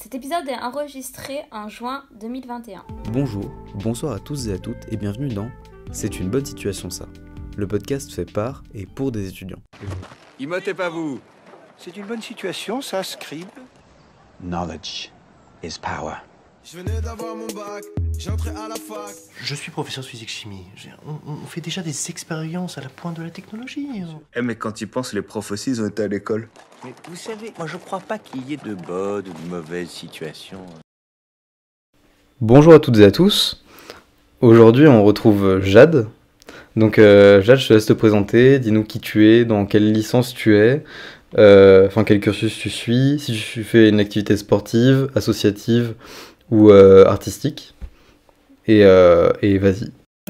Cet épisode est enregistré en juin 2021. Bonjour, bonsoir à tous et à toutes et bienvenue dans C'est une bonne situation ça. Le podcast fait par et pour des étudiants. Immotez pas vous. C'est une bonne situation, ça, Scribe. Knowledge is power. Je venais d'avoir mon bac, j'entrais à la fac. Je suis professeur de physique-chimie. On fait déjà des expériences à la pointe de la technologie. Mais quand ils pensent, les profs aussi, ils ont été à l'école. Mais vous savez, moi je crois pas qu'il y ait de bonnes ou de mauvaises situations. Bonjour à toutes et à tous. Aujourd'hui on retrouve Jade. Donc Jade, je te laisse te présenter, dis-nous qui tu es, dans quelle licence tu es, quel cursus tu suis, si tu fais une activité sportive, associative ou artistique. Et vas-y.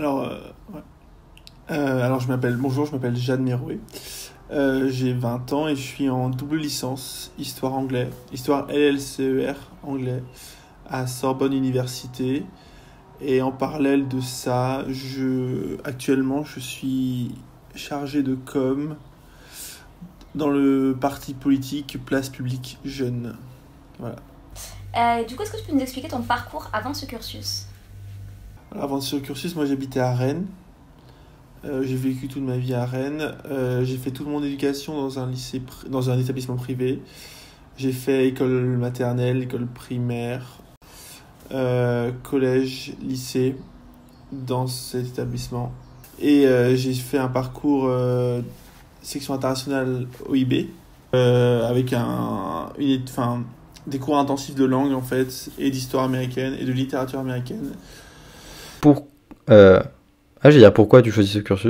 Alors je m'appelle Jade Merouet. J'ai 20 ans et je suis en double licence histoire anglais, histoire LLCER anglais à Sorbonne Université. Et en parallèle de ça, actuellement je suis chargé de com dans le parti politique Place Publique Jeune. Voilà. Du coup, est-ce que tu peux nous expliquer ton parcours avant ce cursus ? Alors, avant ce cursus, moi j'habitais à Rennes. J'ai vécu toute ma vie à Rennes. J'ai fait toute mon éducation dans un établissement privé. J'ai fait école maternelle, école primaire, collège, lycée dans cet établissement. Et j'ai fait un parcours section internationale OIB avec des cours intensifs de langue en fait, et d'histoire américaine et de littérature américaine. Pourquoi tu choisis ce cursus ?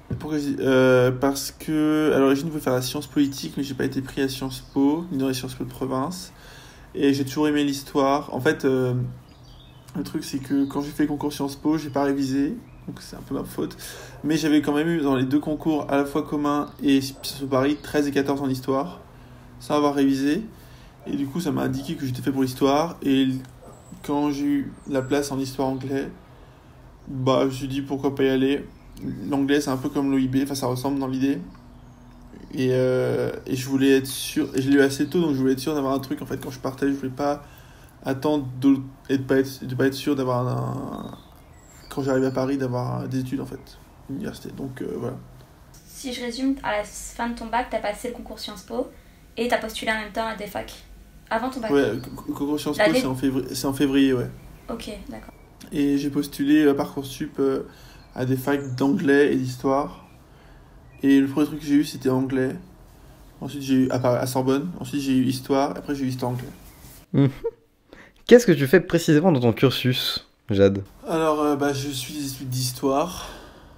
Parce que à l'origine je voulais faire la science politique, mais j'ai pas été pris à Sciences Po ni dans les Sciences Po de province, et j'ai toujours aimé l'histoire. En fait, le truc c'est que quand j'ai fait le concours Sciences Po, j'ai pas révisé, donc c'est un peu ma faute, mais j'avais quand même eu dans les deux concours à la fois commun et Sciences Po Paris 13 et 14 en histoire sans avoir révisé, et du coup ça m'a indiqué que j'étais fait pour l'histoire. Et quand j'ai eu la place en histoire anglais, je me suis dit pourquoi pas y aller. L'anglais c'est un peu comme l'OIB, enfin ça ressemble dans l'idée, et je voulais être sûr, et je l'ai eu assez tôt, donc je voulais être sûr d'avoir un truc en fait quand je partais. Je voulais pas attendre et de pas être sûr d'avoir quand j'arrive à Paris d'avoir des études en fait, université. Donc voilà. Si je résume, à la fin de ton bac, t'as passé le concours Sciences Po et t'as postulé en même temps à des facs avant ton bac. Ouais, le concours Sciences Po c'est en février, ouais. Ok, d'accord. Et j'ai postulé à Parcoursup à des facs d'anglais et d'histoire. Et le premier truc que j'ai eu, c'était anglais. Ensuite, j'ai eu à Sorbonne. Ensuite, j'ai eu histoire. Après, j'ai eu histoire anglais. Qu'est-ce que tu fais précisément dans ton cursus, Jade ? Alors, je suis des études d'histoire.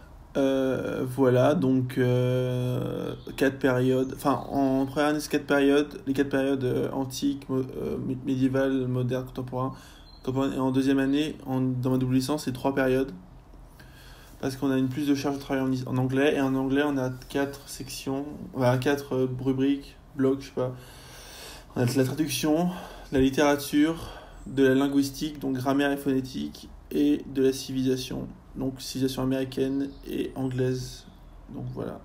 Voilà, donc 4 périodes. Enfin, en première année, c'est 4 périodes. Les 4 périodes antiques, médiévales, modernes, contemporaines. Et en deuxième année, dans ma double licence, c'est 3 périodes. Parce qu'on a une plus de charge de travail en anglais. Et en anglais, on a 4 sections, 4 rubriques, blocs, je sais pas. On a de la traduction, de la littérature, de la linguistique, donc grammaire et phonétique, et de la civilisation. Donc civilisation américaine et anglaise. Donc voilà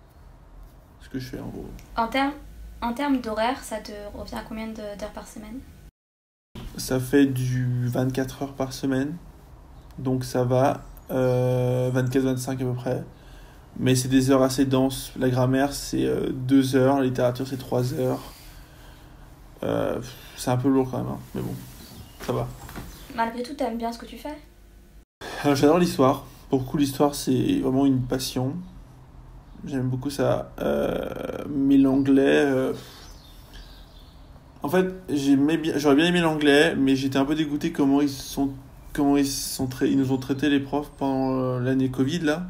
ce que je fais en gros. En termes d'horaire, ça te revient à combien d'heures par semaine ? Ça fait du 24 heures par semaine, donc ça va, 24-25 à peu près. Mais c'est des heures assez denses. La grammaire, c'est 2 heures, la littérature, c'est 3 heures. C'est un peu lourd quand même, hein, mais bon, ça va. Malgré tout, t'aimes bien ce que tu fais ? Alors, j'adore l'histoire. Pour le coup, l'histoire, c'est vraiment une passion. J'aime beaucoup ça. Mais l'anglais... En fait, j'aurais bien aimé l'anglais, mais j'étais un peu dégoûté comment ils nous ont traités les profs pendant l'année Covid là,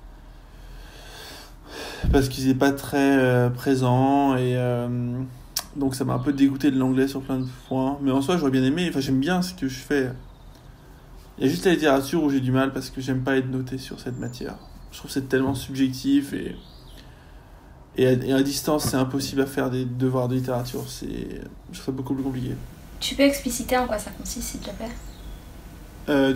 parce qu'ils étaient pas très présents, et donc ça m'a un peu dégoûté de l'anglais sur plein de points. Mais en soi, j'aurais bien aimé. Enfin, j'aime bien ce que je fais. Il y a juste la littérature où j'ai du mal parce que j'aime pas être noté sur cette matière. Je trouve que c'est tellement subjectif et à distance, c'est impossible à faire des devoirs de littérature. Je trouve ça beaucoup plus compliqué. Tu peux expliciter en quoi ça consiste, s'il te plaît ?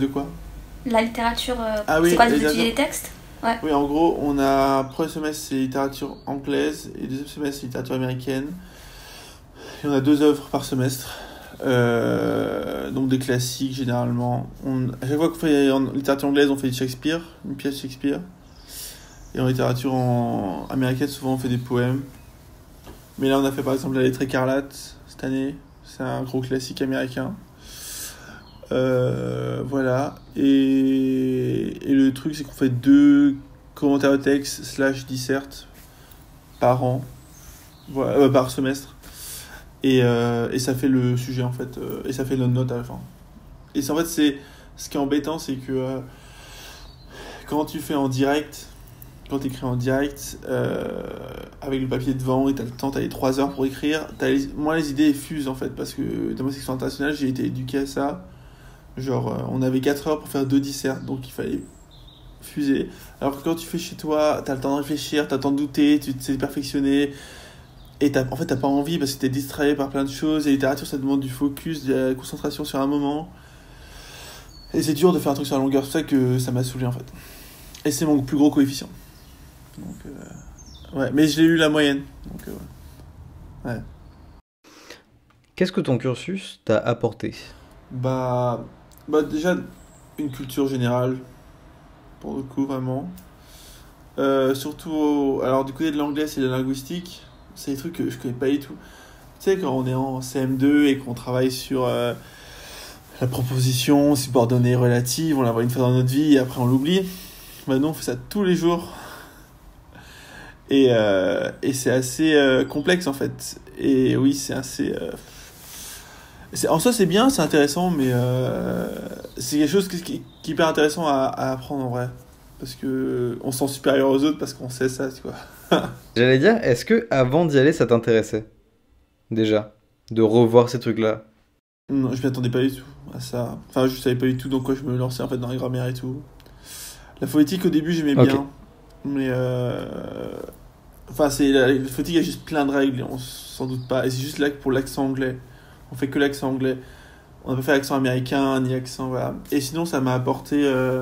De quoi ? La littérature, oui, c'est quoi, d'étudier les textes ? Ouais. Oui, en gros, on a premier semestre, c'est littérature anglaise, et deuxième semestre, c'est littérature américaine. Et on a 2 œuvres par semestre. Donc des classiques généralement. À chaque fois qu'on fait en littérature anglaise, on fait Shakespeare, une pièce de Shakespeare. Et en littérature américaine, souvent on fait des poèmes. Mais là, on a fait par exemple La Lettre écarlate cette année. C'est un gros classique américain. Voilà. Et le truc, c'est qu'on fait 2 commentaires de texte / dissert par an. Voilà, par semestre. Et ça fait le sujet en fait. Et ça fait notre note à la fin. Et en fait, ce qui est embêtant, c'est que quand tu fais en direct, quand tu écris en direct, avec le papier devant et t'as le temps, t'as les 3 heures pour écrire, moi les idées fusent en fait, parce que dans ma section internationale, j'ai été éduqué à ça. Genre, on avait 4 heures pour faire 2 dissertes, donc il fallait fuser. Alors que quand tu fais chez toi, t'as le temps de réfléchir, t'as le temps de douter, tu te sais perfectionner, et en fait t'as pas envie parce que t'es distrait par plein de choses, et la littérature ça demande du focus, de la concentration sur un moment. Et c'est dur de faire un truc sur la longueur, c'est pour ça que ça m'a saoulé en fait. Et c'est mon plus gros coefficient. Donc, ouais, mais je l'ai eu la moyenne. Donc, ouais. Qu'est-ce que ton cursus t'a apporté? Bah, déjà, une culture générale, pour le coup, vraiment. Surtout, alors du côté de l'anglais, c'est la linguistique. C'est des trucs que je connais pas du tout. Tu sais, quand on est en CM2 et qu'on travaille sur la proposition, subordonnée, relative, on la voit une fois dans notre vie et après on l'oublie. Bah non, on fait ça tous les jours. Et c'est assez complexe en fait. Et oui, c'est assez... en soi, c'est bien, c'est intéressant, mais c'est quelque chose qui est hyper intéressant à apprendre en vrai. Parce qu'on se sent supérieur aux autres parce qu'on sait ça, tu vois. J'allais dire, est-ce que avant d'y aller, ça t'intéressait? Déjà, de revoir ces trucs-là? Non, je m'y attendais pas du tout à ça. Enfin, je savais pas du tout dans quoi je me lançais en fait dans la grammaire et tout. La phonétique au début, j'aimais bien. Mais enfin, la phonétique, il y a juste plein de règles, on s'en doute pas. Et c'est juste là que pour l'accent anglais. On fait que l'accent anglais. On n'a pas fait l'accent américain, ni accent, voilà. Et sinon, ça m'a apporté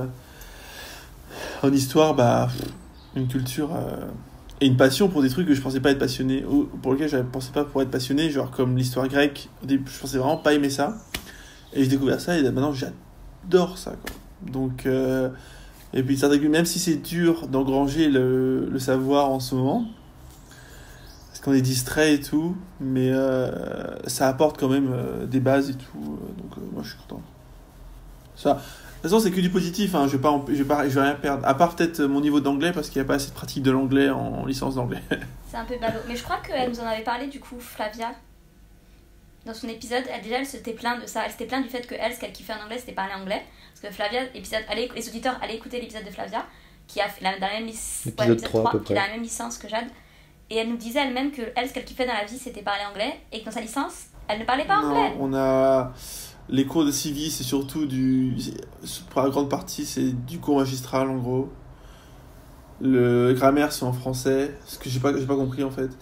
en histoire, une culture et une passion pour des trucs que je pensais pas être passionné, ou pour lesquels je pensais pas pour être passionné, genre comme l'histoire grecque. Au début, je pensais vraiment pas aimer ça. Et j'ai découvert ça et maintenant, j'adore ça, quoi. Donc, et puis, même si c'est dur d'engranger le savoir en ce moment, parce qu'on est distrait et tout, mais ça apporte quand même des bases et tout. Donc, moi, je suis content. Ça, de toute façon, c'est que du positif, hein. Je vais rien perdre. À part peut-être mon niveau d'anglais, parce qu'il n'y a pas assez de pratique de l'anglais en licence d'anglais. C'est un peu ballot. Mais je crois qu'elle nous en avait parlé du coup, Flavia. Dans son épisode, elle s'était plainte de ça. Elle s'était plainte du fait que ce qu'elle kiffait en anglais, c'était parler anglais. Parce que Flavia, les auditeurs allaient écouter l'épisode de Flavia, qui a fait l'épisode 3, qui a la même licence que Jade. Et elle nous disait elle-même que ce qu'elle kiffait dans la vie, c'était parler anglais. Et que dans sa licence, elle ne parlait pas anglais. On a... Les cours de civi, c'est surtout pour la grande partie, c'est du cours magistral, en gros. Le grammaire, c'est en français. Ce que j'ai pas compris, en fait.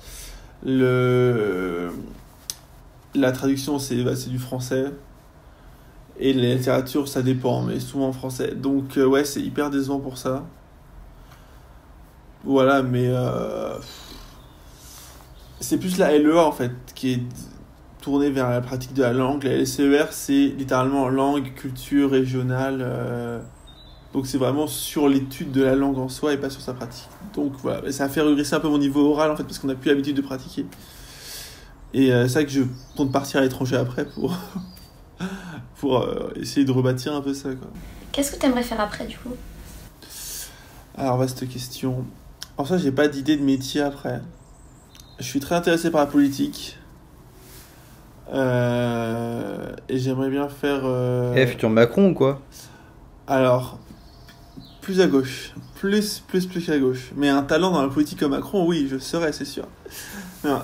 La traduction, c'est du français. Et la littérature, ça dépend, mais souvent en français. Donc, ouais, c'est hyper décevant pour ça. Voilà, mais... c'est plus la LEA, en fait, qui est tournée vers la pratique de la langue. La LCER, c'est littéralement langue, culture, régionale. Donc, c'est vraiment sur l'étude de la langue en soi et pas sur sa pratique. Donc, voilà, ça a fait regresser un peu mon niveau oral, en fait, parce qu'on n'a plus l'habitude de pratiquer. Et c'est vrai que je compte partir à l'étranger après pour essayer de rebâtir un peu ça, quoi. Qu'est-ce que tu aimerais faire après, du coup? Alors, vaste question. En ça, j'ai pas d'idée de métier après. Je suis très intéressé par la politique. Et j'aimerais bien faire... futur Macron ou quoi? Alors, plus à gauche. Plus à gauche. Mais un talent dans la politique comme Macron, oui, je serais, c'est sûr. Non,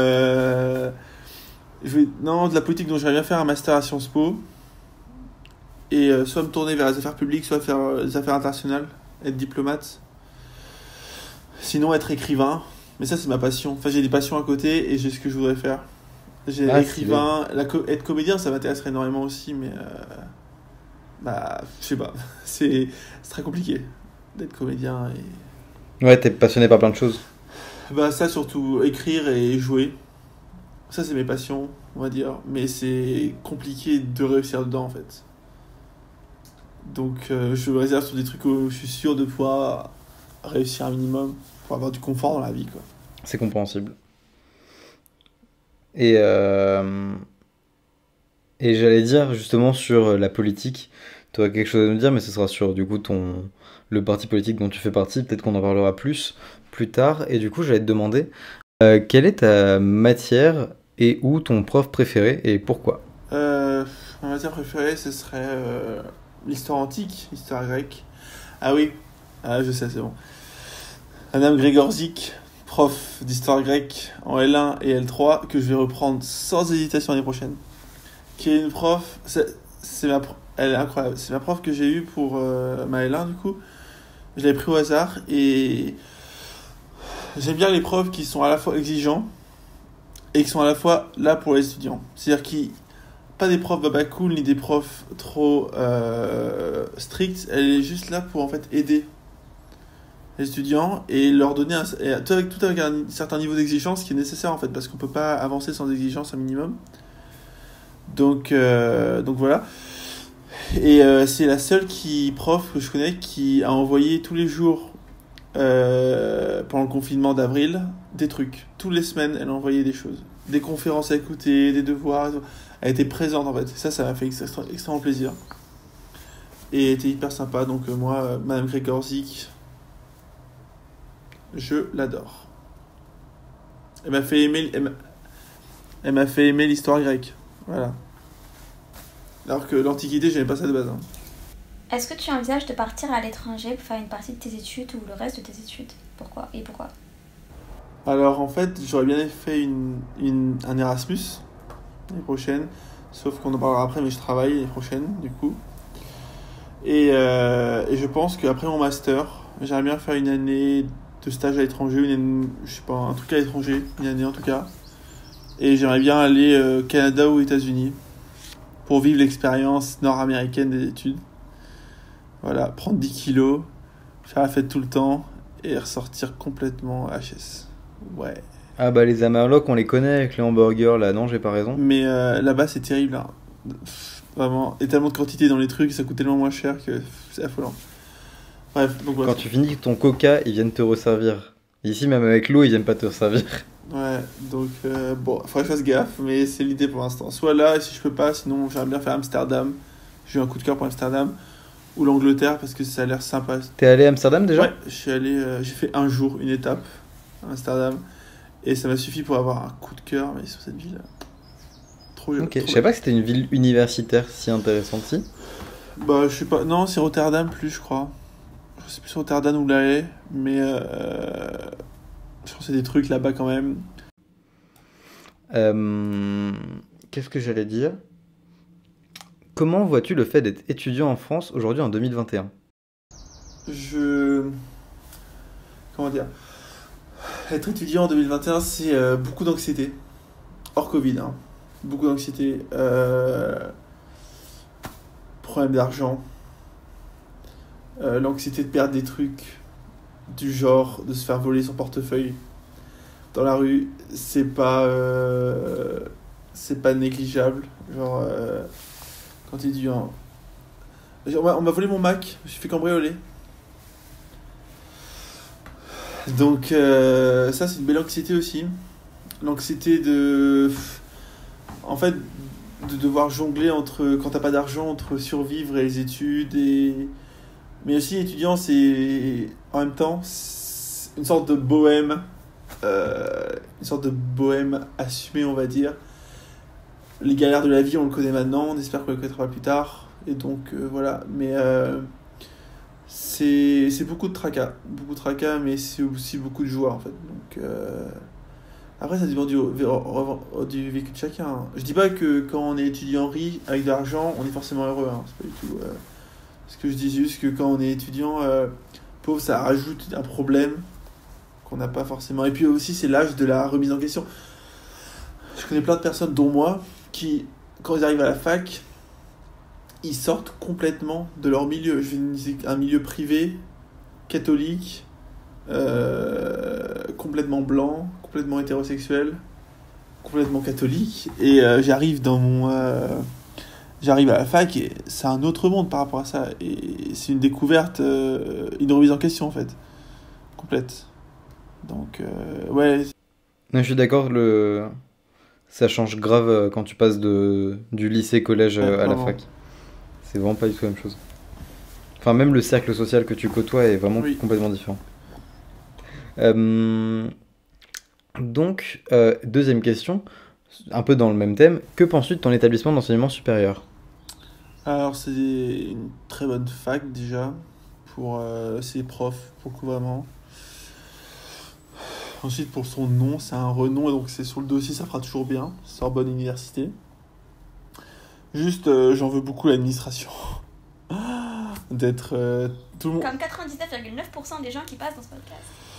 de la politique, dont j'aimerais bien faire un master à Sciences Po. Et soit me tourner vers les affaires publiques, soit faire les affaires internationales, être diplomate. Sinon, être écrivain. Mais ça, c'est ma passion. Enfin, j'ai des passions à côté et j'ai ce que je voudrais faire. J'ai écrivain, être comédien, ça m'intéresserait énormément aussi, mais je sais pas. C'est très compliqué d'être comédien. Ouais, t'es passionné par plein de choses. Ça surtout, écrire et jouer. Ça, c'est mes passions, on va dire. Mais c'est compliqué de réussir dedans, en fait. Donc, je me réserve sur des trucs où je suis sûr de pouvoir réussir un minimum pour avoir du confort dans la vie, quoi. C'est compréhensible. Et, et j'allais dire justement sur la politique, tu as quelque chose à nous dire, mais ce sera sur du coup le parti politique dont tu fais partie, peut-être qu'on en parlera plus tard. Et du coup, j'allais te demander, quelle est ta matière et ou ton prof préféré et pourquoi? Ma matière préférée, ce serait l'histoire antique, l'histoire grecque. Ah oui, je sais, c'est bon. Madame Grégorzik, prof d'histoire grecque en L1 et L3, que je vais reprendre sans hésitation l'année prochaine. Qui est une prof, elle est incroyable. C'est ma prof que j'ai eue pour ma L1 du coup. Je l'avais pris au hasard et j'aime bien les profs qui sont à la fois exigeants et qui sont à la fois là pour les étudiants. C'est-à-dire pas des profs baba cool ni des profs trop stricts. Elle est juste là pour en fait aider les étudiants et leur donner tout avec un certain niveau d'exigence qui est nécessaire en fait parce qu'on peut pas avancer sans exigence un minimum. Donc voilà. Et c'est la seule prof que je connais qui a envoyé tous les jours pendant le confinement d'avril des trucs. Toutes les semaines, elle a envoyé des choses, des conférences à écouter, des devoirs. Elle était présente en fait. Et ça m'a fait extrêmement plaisir. Et elle était hyper sympa. Donc moi, Madame Grégorzik, je l'adore. Elle m'a fait aimer l'histoire grecque. Voilà. Alors que l'Antiquité, j'aimais pas ça de base. Hein. Est-ce que tu envisages de partir à l'étranger pour faire une partie de tes études ou le reste de tes études? Pourquoi? Alors en fait, j'aurais bien fait un Erasmus l'année prochaine. Sauf qu'on en parlera après, mais je travaille l'année prochaine, du coup. Et je pense qu'après mon master, j'aimerais bien faire une année de stage à l'étranger, je sais pas, un truc à l'étranger, une année en tout cas. Et j'aimerais bien aller au Canada ou aux États-Unis pour vivre l'expérience nord-américaine des études. Voilà, prendre 10 kilos, faire la fête tout le temps et ressortir complètement HS. Ouais. Ah bah les Amerlocs, on les connaît avec les hamburgers là, non, j'ai pas raison. Mais là-bas, c'est terrible. Hein. Vraiment, et tellement de quantité dans les trucs, ça coûte tellement moins cher que c'est affolant. Bref, donc voilà. Quand tu finis ton coca, ils viennent te resservir. Ici, même avec l'eau, ils viennent pas te resservir. Ouais, donc bon, faudrait que je fasse gaffe, mais c'est l'idée pour l'instant. Soit là, et si je peux pas, sinon j'aimerais bien faire Amsterdam. J'ai eu un coup de cœur pour Amsterdam. Ou l'Angleterre, parce que ça a l'air sympa. T'es allé à Amsterdam déjà? Ouais, j'ai fait un jour, une étape à Amsterdam. Et ça m'a suffi pour avoir un coup de cœur, mais sur cette ville. Trop Ok, je savais pas que c'était une ville universitaire si intéressante, si. Bah, je sais pas, non, c'est Rotterdam plus, je crois. Je sais plus si Rotterdam ou La Haye, mais je pense que c'est des trucs là-bas quand même. Qu'est-ce que j'allais dire? Comment vois-tu le fait d'être étudiant en France aujourd'hui en 2021? Comment dire? Être étudiant en 2021, c'est beaucoup d'anxiété. Hors Covid, hein. Beaucoup d'anxiété. Problème d'argent. L'anxiété de perdre des trucs. Du genre de se faire voler son portefeuille dans la rue. C'est pas négligeable. Genre, quand t'es étudiant. On m'a volé mon Mac. Je me suis fait cambrioler. Donc ça c'est une belle anxiété aussi. L'anxiété en fait de devoir jongler entre, quand t'as pas d'argent, entre survivre et les études mais aussi étudiant, c'est en même temps une sorte de bohème assumée, on va dire. Les galères de la vie, on le connaît maintenant, on espère qu'on le connaîtra plus tard, et donc voilà. Mais c'est beaucoup de tracas, mais c'est aussi beaucoup de joie en fait. Donc après ça dépend du vécu de chacun. Hein. Je dis pas que quand on est étudiant riche avec de l'argent, on est forcément heureux. Hein. C'est pas du tout. Ce que je dis juste que quand on est étudiant pauvre, ça rajoute un problème qu'on n'a pas forcément. Et puis aussi c'est l'âge de la remise en question. Je connais plein de personnes, dont moi, qui quand ils arrivent à la fac, ils sortent complètement de leur milieu. Je viens d'un milieu privé, catholique, complètement blanc, complètement hétérosexuel. complètement catholique. Et j'arrive à la fac et c'est un autre monde par rapport à ça. Et c'est une découverte, une remise en question en fait, complète. Donc, ouais. Non, je suis d'accord, ça change grave quand tu passes du lycée-collège à la Vraiment. fac. C'est vraiment pas du tout la même chose. Enfin, même le cercle social que tu côtoies est vraiment Oui. complètement différent. Donc, deuxième question, un peu dans le même thème. Que penses-tu de ton établissement d'enseignement supérieur? Alors, c'est une très bonne fac déjà, pour ses profs, pour le coup vraiment. Ensuite, pour son nom, c'est un renom, et donc c'est sur le dossier, ça fera toujours bien. Sorbonne Université. Juste, j'en veux beaucoup à l'administration. D'être tout le monde. Comme 99,9% des gens qui passent dans ce podcast.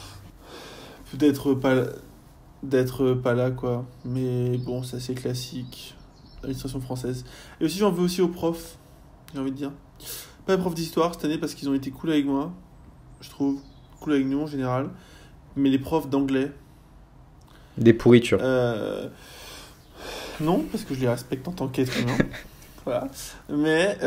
D'être pas là, quoi. Mais bon, ça c'est classique. L'administration française. Et aussi, j'en veux aussi aux profs, j'ai envie de dire. Pas les profs d'histoire cette année parce qu'ils ont été cool avec moi, je trouve. Cool avec nous en général. Mais les profs d'anglais. Des pourritures. Non, parce que je les respecte en tant qu'être humain. Voilà. Mais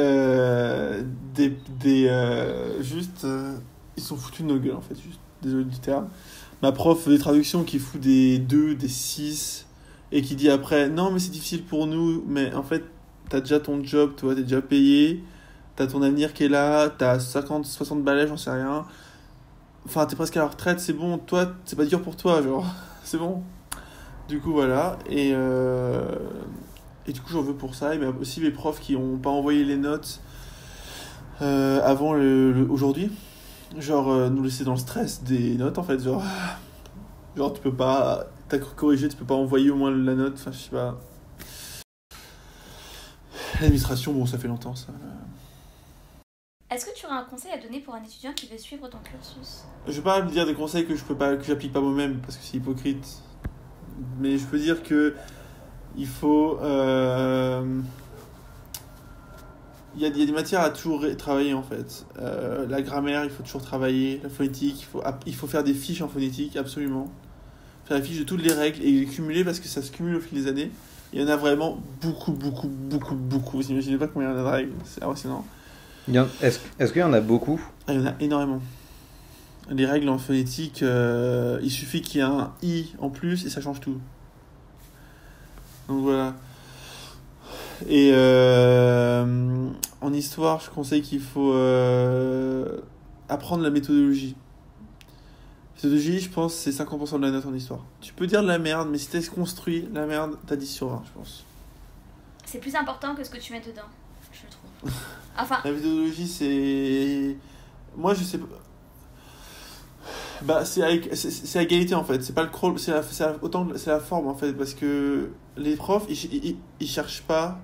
juste, ils sont foutus de nos gueules en fait. Juste, désolé du terme. Ma prof des traductions qui fout des 2, des 6 et qui dit après non mais c'est difficile pour nous, mais en fait t'as déjà ton job, toi t'es déjà payé, t'as ton avenir qui est là, t'as 50, 60 balais, j'en sais rien. Enfin t'es presque à la retraite, c'est bon, toi c'est pas dur pour toi, genre c'est bon. Du coup voilà, et du coup j'en veux pour ça, et mais aussi mes profs qui ont pas envoyé les notes avant aujourd'hui. Genre nous laisser dans le stress des notes en fait, genre tu peux pas, t'as corrigé, tu peux pas envoyer au moins la note, enfin je sais pas. L'administration, bon ça fait longtemps ça. Est-ce que tu aurais un conseil à donner pour un étudiant qui veut suivre ton cursus? Je vais pas me dire des conseils que j'applique pas moi-même parce que c'est hypocrite, mais je peux dire que il faut il y a des matières à toujours travailler en fait. La grammaire, il faut toujours travailler. La phonétique, il faut faire des fiches en phonétique, absolument. Faire des fiches de toutes les règles et les cumuler parce que ça se cumule au fil des années. Il y en a vraiment beaucoup. Vous imaginez pas combien il y en a de règles, c'est impressionnant. Est-ce qu'il y en a beaucoup? Ah, il y en a énormément. Les règles en phonétique, il suffit qu'il y ait un i en plus et ça change tout. Donc voilà. Et en histoire, je conseille qu'il faut apprendre la méthodologie. Méthodologie, je pense, c'est 50% de la note en histoire. Tu peux dire de la merde, mais si t'as construit la merde, t'as 10 sur 20, je pense. C'est plus important que ce que tu mets dedans, je trouve. Enfin, La méthodologie, c'est... Moi, je sais pas... Bah, c'est à égalité, en fait. C'est pas le crawl, c'est la forme, en fait. Parce que les profs, ils cherchent pas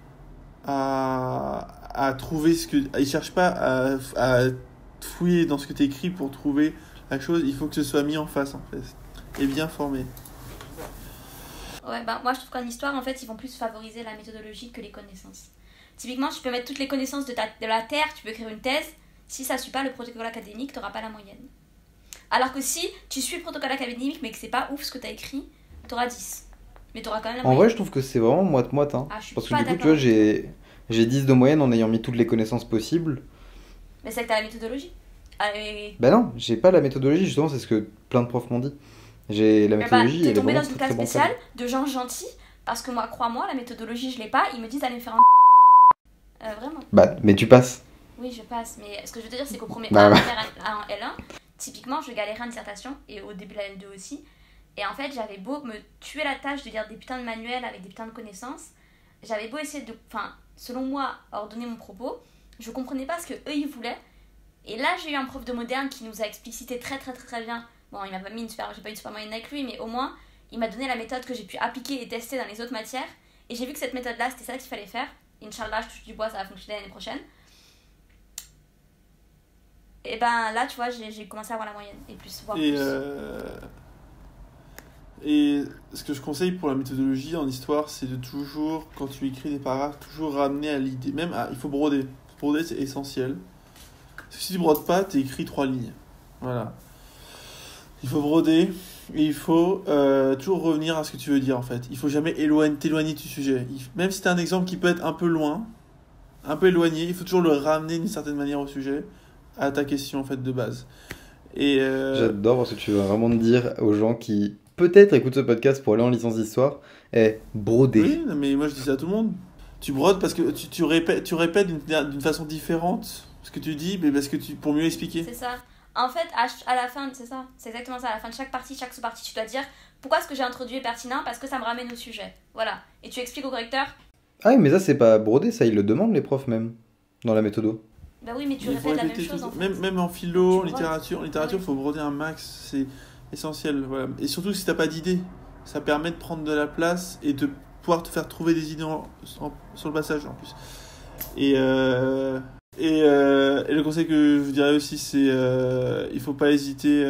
à trouver ce que... Ils cherchent pas à fouiller dans ce que t'écris pour trouver la chose. Il faut que ce soit mis en face, en fait. Et bien formé. ouais, bah, moi je trouve qu'en histoire, en fait, ils vont plus favoriser la méthodologie que les connaissances. Typiquement, tu peux mettre toutes les connaissances de la Terre, tu peux écrire une thèse. Si ça ne suit pas le protocole académique, tu n'auras pas la moyenne. Alors que si tu suis le protocole académique, mais que c'est pas ouf ce que tu as écrit, tu auras 10. Mais tu auras quand même la En moyenne. vrai, je trouve que c'est vraiment moite-moite. Hein. Ah, je suis Parce que pas du coup, tu d'accord vois, j'ai 10 de moyenne en ayant mis toutes les connaissances possibles. Mais c'est que tu as la méthodologie. Bah non, j'ai pas la méthodologie, justement, c'est ce que plein de profs m'ont dit. J'ai la Mais méthodologie, t'es elle est tombé vraiment dans une très, classe très spéciale bancale. de gens gentils, parce que moi, crois-moi, la méthodologie, je l'ai pas. Ils me disent d'aller me faire un. Vraiment. Bah, mais tu passes. Oui, je passe. Mais ce que je veux te dire, c'est qu'au premier Bah, A, ouais. en L1, typiquement, je galérais en dissertation, et au début de la L2 aussi. Et en fait, j'avais beau me tuer la tâche de lire des putains de manuels avec des putains de connaissances, j'avais beau essayer de, enfin, selon moi, ordonner mon propos, je comprenais pas ce que eux ils voulaient. Et là, j'ai eu un prof de moderne qui nous a explicité très bien. Bon, il m'a pas mis j'ai pas eu une super moyenne avec lui, mais au moins, il m'a donné la méthode que j'ai pu appliquer et tester dans les autres matières. Et j'ai vu que cette méthode-là, c'était ça qu'il fallait faire. Inch'Allah, je touche du bois, ça va fonctionner l'année prochaine. Et ben là, tu vois, j'ai commencé à avoir la moyenne et plus, voire plus. Et ce que je conseille pour la méthodologie en histoire, c'est de toujours, quand tu écris des paragraphes, toujours ramener à l'idée. Il faut broder. Broder, c'est essentiel. Parce que si tu brodes pas, tu écris 3 lignes. Voilà. Il faut broder et il faut toujours revenir à ce que tu veux dire en fait. Il faut jamais t'éloigner du sujet. Même si tu as un exemple qui peut être un peu loin, un peu éloigné, il faut toujours le ramener d'une certaine manière au sujet, à ta question en fait de base. Et J'adore parce que tu veux vraiment dire aux gens qui peut-être écoutent ce podcast pour aller en licence d'histoire, broder. oui, non, mais moi je dis ça à tout le monde. Tu brodes parce que tu répètes d'une façon différente ce que tu dis, mais parce que pour mieux expliquer. C'est ça. En fait, à la fin, c'est ça. C'est exactement ça. À la fin de chaque partie, chaque sous-partie, tu dois dire pourquoi ce que j'ai introduit est pertinent, parce que ça me ramène au sujet. Voilà. Et tu expliques au correcteur. Ah oui, mais ça c'est pas broder, ça ils le demandent les profs même, dans la méthodo. Bah oui, mais tu Il faut répètes la même répéter chose tout. en fait. Même en philo, en Tu brodes. littérature, il faut broder un max, c'est essentiel. Voilà. Et surtout si t'as pas d'idée, ça permet de prendre de la place et de pouvoir te faire trouver des idées sur le passage en plus. Et le conseil que je vous dirais aussi, c'est il faut pas hésiter.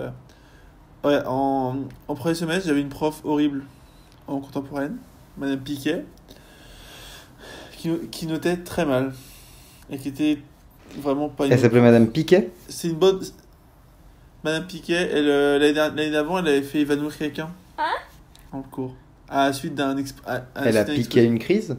En premier semestre, j'avais une prof horrible en contemporaine, Madame Piquet, qui notait très mal et qui était vraiment pas. Elle s'appelait Madame Piquet? C'est une bonne. Madame Piquet, l'année d'avant, elle avait fait évanouir quelqu'un. Hein? En cours. À la suite d'un Elle a piqué une crise?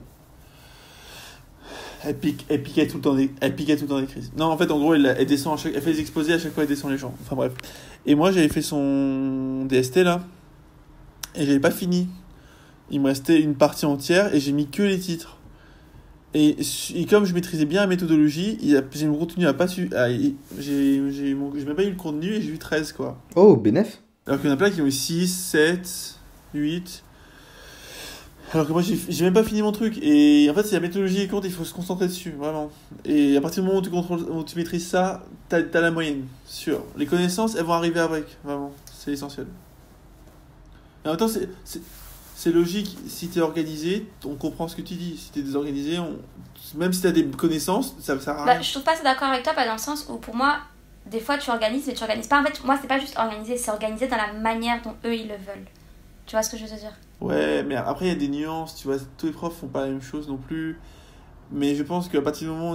Elle piquait tout le temps des crises. Non, en fait, en gros, elle descend elle fait des exposés, à chaque fois elle descend les gens. Enfin bref. Et moi, j'avais fait son DST là, et j'avais pas fini. Il me restait une partie entière et j'ai mis que les titres. Et comme je maîtrisais bien la méthodologie, j'ai mon contenu à pas su. J'ai même pas eu le contenu et j'ai eu 13 quoi. Oh, bénef. Alors qu'il y en a plein qui ont eu 6, 7, 8. Alors que moi, j'ai même pas fini mon truc. Et en fait, c'est la méthodologie qui compte, il faut se concentrer dessus, vraiment. Et à partir du moment où tu maîtrises ça, t'as la moyenne, sûr. Les connaissances, elles vont arriver avec, vraiment. C'est essentiel. Et en même temps, c'est logique. Si t'es organisé, on comprend ce que tu dis. Si t'es désorganisé, même si t'as des connaissances, ça sert à rien. Bah, je trouve pas ça d'accord avec toi, pas dans le sens où pour moi, des fois tu organises, mais tu organises pas. En fait, moi, c'est pas juste organiser, c'est organiser dans la manière dont eux ils le veulent. Tu vois ce que je veux te dire? Ouais, mais après, il y a des nuances, tu vois. Tous les profs font pas la même chose non plus. Mais je pense qu'à partir du moment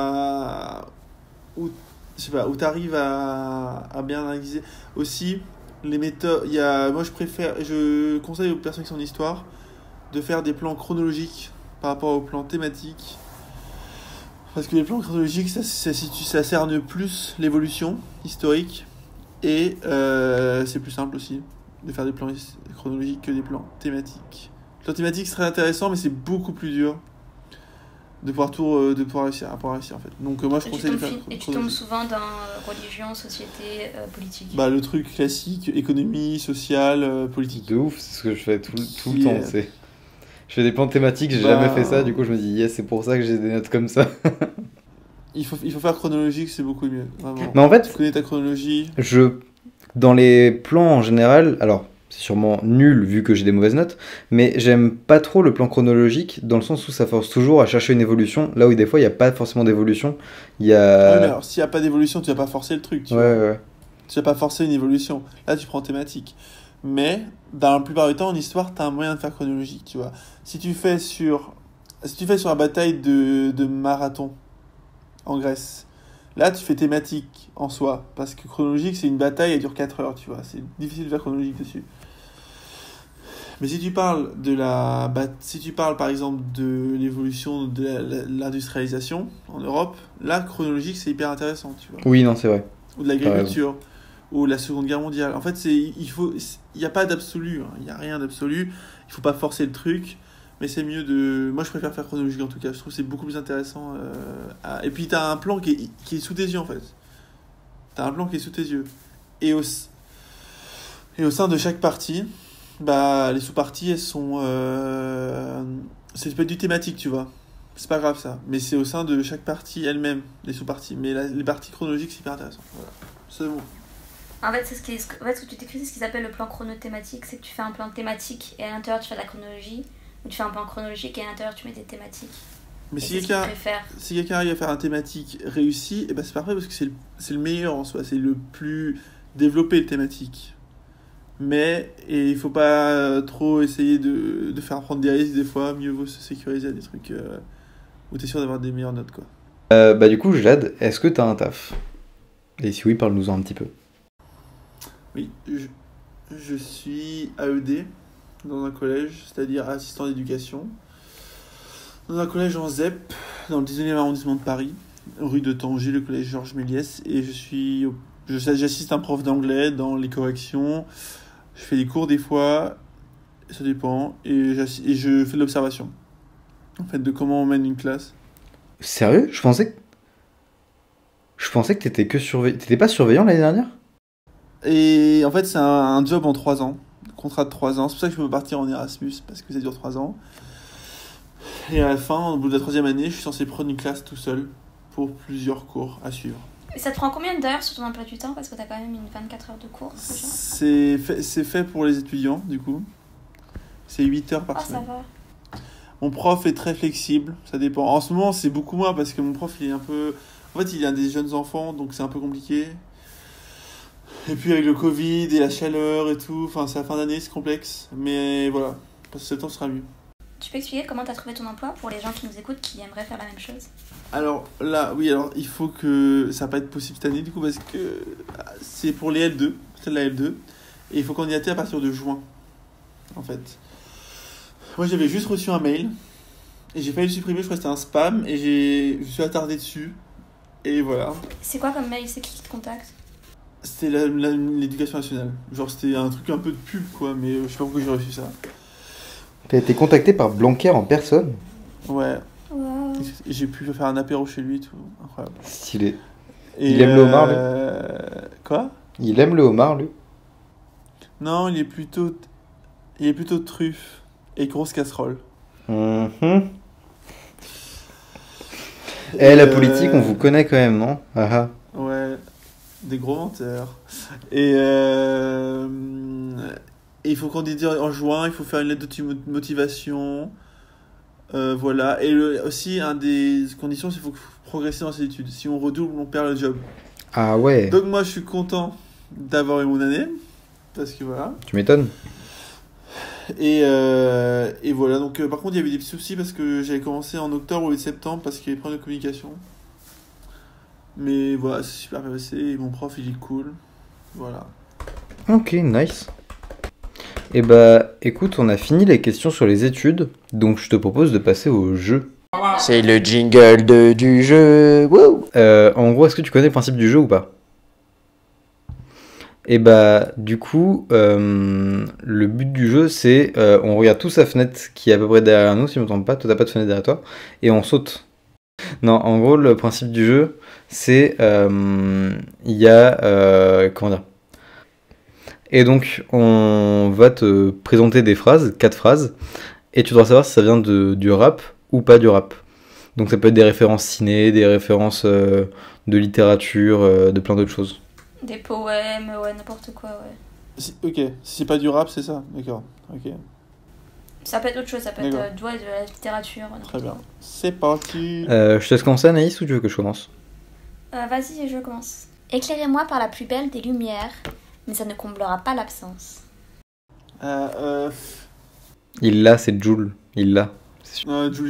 où t'arrives à bien analyser. Aussi, les méthodes. Moi, je conseille aux personnes qui sont en histoire de faire des plans chronologiques par rapport aux plans thématiques. Parce que les plans chronologiques, ça cerne plus l'évolution historique. Et c'est plus simple aussi de faire des plans chronologiques que des plans thématiques. Les plans thématiques serait intéressant, mais c'est beaucoup plus dur de pouvoir réussir en fait. Donc moi je conseille de faire. Et tu tombes souvent dans religion, société, politique. Bah le truc classique, économie, sociale, politique. De ouf, c'est ce que je fais tout le temps. Je fais des plans thématiques, j'ai jamais fait ça, du coup je me dis yes, c'est pour ça que j'ai des notes comme ça. Il faut faire chronologique, c'est beaucoup mieux. Vraiment. Mais en fait, tu connais ta chronologie. Dans les plans en général, alors c'est sûrement nul vu que j'ai des mauvaises notes, mais j'aime pas trop le plan chronologique dans le sens où ça force toujours à chercher une évolution, là où des fois il n'y a pas forcément d'évolution. Ouais, mais alors s'il n'y a pas d'évolution, tu vas pas forcer le truc. Tu vois. Ouais. Tu vas pas forcer une évolution. Là, tu prends thématique. Mais dans la plupart du temps, en histoire, tu as un moyen de faire chronologique. Tu vois. Si tu fais sur la bataille de Marathon en Grèce, là, tu fais thématique en soi. Parce que chronologique, c'est une bataille, elle dure 4 heures, tu vois. C'est difficile de faire chronologique dessus. Mais si tu parles par exemple de l'évolution de l'industrialisation en Europe, là, chronologique, c'est hyper intéressant, tu vois. Oui, non, c'est vrai. Ou de l'agriculture, ou la Seconde Guerre mondiale. En fait, il n'y a pas d'absolu, il n'y a rien d'absolu. Il faut pas forcer le truc. Mais c'est mieux de... Moi, je préfère faire chronologique en tout cas. Je trouve que c'est beaucoup plus intéressant. Et puis, tu as un plan qui est sous tes yeux, en fait. Tu as un plan qui est sous tes yeux. Et au sein de chaque partie, bah, les sous-parties, elles sont... Ça peut être du thématique, tu vois. C'est pas grave, ça. Mais c'est au sein de chaque partie elle-même, les sous-parties. Mais les parties chronologiques, c'est hyper intéressant. Voilà. C'est bon. En fait, ce que tu t'écris, c'est ce qu'ils appellent le plan chronothématique. C'est que tu fais un plan thématique et à l'intérieur, tu fais de la chronologie. Ou tu fais un plan chronologique et à l'intérieur, tu mets des thématiques. Mais si quelqu'un arrive à faire un thématique réussi, eh ben c'est parfait parce que c'est le meilleur en soi. C'est le plus développé, le thématique. Mais il faut pas trop essayer de faire prendre des risques des fois. Mieux vaut se sécuriser à des trucs où t'es sûr d'avoir des meilleures notes, quoi. Bah du coup, Jade, est-ce que t'as un taf? Et si oui, parle-nous-en un petit peu. Oui, je suis AED dans un collège, c'est-à-dire assistant d'éducation. Dans un collège en ZEP, dans le 19e arrondissement de Paris, rue de Tanger, le collège Georges Méliès. Et j'assiste un prof d'anglais dans les corrections. Je fais des cours des fois, ça dépend. Et je fais de l'observation, en fait, de comment on mène une classe. Sérieux? Je pensais que t'étais que T'étais pas surveillant l'année dernière? Et en fait, c'est un job en 3 ans, contrat de 3 ans. C'est pour ça que je peux partir en Erasmus, parce que ça dure 3 ans. Et à la fin, au bout de la 3e année, je suis censé prendre une classe tout seul pour plusieurs cours à suivre. Et ça te prend combien d'heures sur ton emploi du temps? Parce que t'as quand même une 24 heures de cours. C'est fait pour les étudiants, du coup. C'est 8 heures par Ah, ça semaine. va. Mon prof est très flexible, ça dépend. En ce moment, c'est beaucoup moins parce que mon prof, il est un peu... En fait, il a des jeunes enfants, donc c'est un peu compliqué. Et puis avec le Covid et la chaleur et tout, enfin, c'est la fin d'année, c'est complexe. Mais voilà, parce que septembre sera mieux. Tu peux expliquer comment t'as trouvé ton emploi pour les gens qui nous écoutent qui aimeraient faire la même chose? Alors là, oui, alors il faut que... Ça va pas être possible cette année, du coup, parce que c'est pour les L2, c'est la L2. Et il faut candidater à partir de juin, en fait. Moi, j'avais juste reçu un mail et j'ai failli le supprimer, je crois que c'était un spam et je me suis attardé dessus et voilà. C'est quoi comme mail? C'est qui te contacte? C'était l'éducation nationale. Genre, c'était un truc un peu de pub, quoi, mais je sais pas pourquoi j'ai reçu ça. T'as été contacté par Blanquer en personne? Ouais. Wow. Et j'ai pu faire un apéro chez lui et tout. Incroyable. Stylé. Et Il aime le homard, lui? Quoi? Il aime le homard, lui? Non, il est plutôt truffe et grosse casserole. Mhm. Eh, la politique, on vous connaît quand même, non? Ah ah. Ouais, des gros menteurs. Et il faut candidater en juin, il faut faire une lettre de motivation. Voilà. Et aussi, un des conditions, c'est qu'il faut progresser dans ses études. Si on redouble, on perd le job. Ah ouais, Donc moi, je suis content d'avoir eu mon année. Parce que voilà. tu m'étonnes. Et voilà. Donc par contre, il y avait des petits soucis parce que j'avais commencé en octobre ou septembre parce qu'il y avait des problèmes de communication. Mais voilà, c'est super bien passé. Et mon prof, il est cool. Voilà. Ok, nice. Et bah, écoute, on a fini les questions sur les études, donc je te propose de passer au jeu. C'est le jingle du jeu. Wouh. En gros, est-ce que tu connais le principe du jeu ou pas? Et bah, du coup, le but du jeu, c'est on regarde tous sa fenêtre qui est à peu près derrière nous, si je ne me trompe pas. Toi, t'as pas de fenêtre derrière toi, et on saute. Non, en gros, le principe du jeu, c'est il y a comment dire. Et donc, on va te présenter des phrases, 4 phrases, et tu dois savoir si ça vient du rap ou pas du rap. Donc, ça peut être des références ciné, des références de littérature, de plein d'autres choses. Des poèmes, ouais, n'importe quoi, ouais. Ok, si c'est pas du rap, c'est ça. D'accord. Ok, Ça peut être autre chose, ça peut être D'accord. de la littérature. très bien. C'est parti. Je te laisse commencer, Anaïs, ou tu veux que je commence? Vas-y, je commence. Éclairez-moi par la plus belle des lumières, mais ça ne comblera pas l'absence. Il l'a, c'est Jul. Il l'a. Julie,